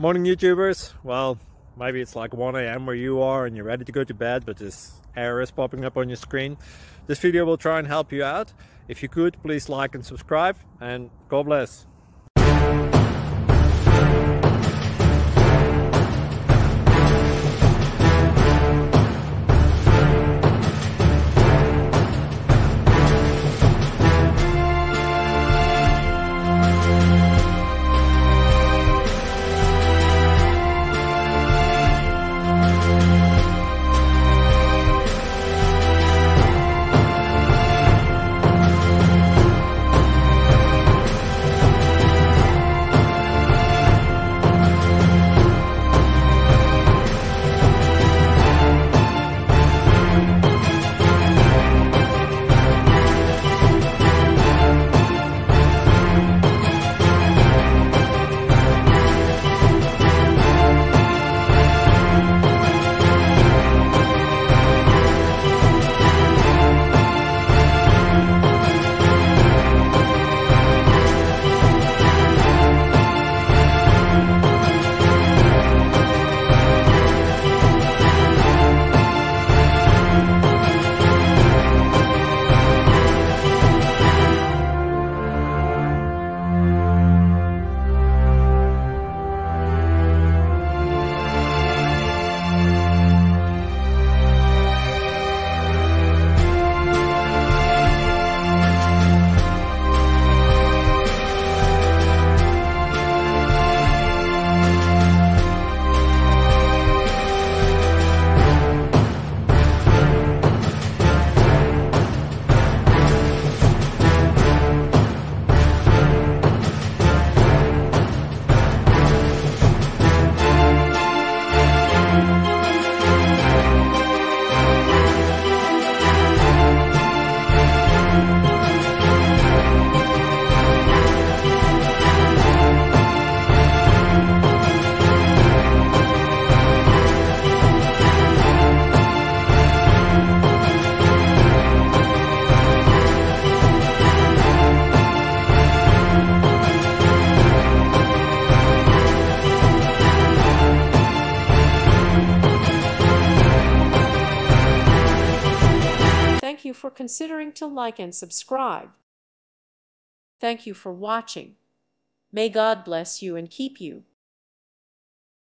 Morning YouTubers. Well, maybe it's like 1 a.m. where you are and you're ready to go to bed, but this error is popping up on your screen. This video will try and help you out. If you could, please like and subscribe, and God bless. Thank you for considering to like and subscribe. Thank you for watching. May God bless you and keep you.